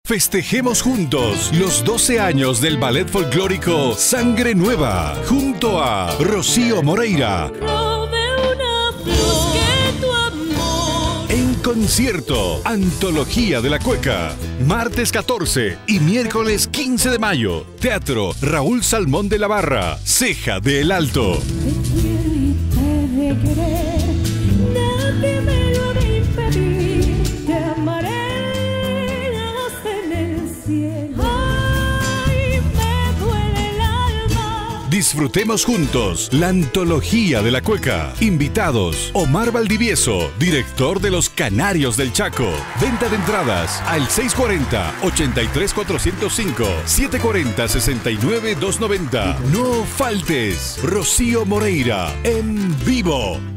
Festejemos juntos los 12 años del ballet folclórico Sangre Nueva, junto a Rocío Moreira. En concierto, Antología de la Cueca, martes 14 y miércoles 15 de mayo. Teatro Raúl Salmón de la Barra, Ceja de El Alto. Disfrutemos juntos la Antología de la Cueca. Invitados: Omar Valdivieso, director de Los Canarios del Chaco. Venta de entradas al 640-83-405, 740-69-290. No faltes. Rocío Moreira en vivo.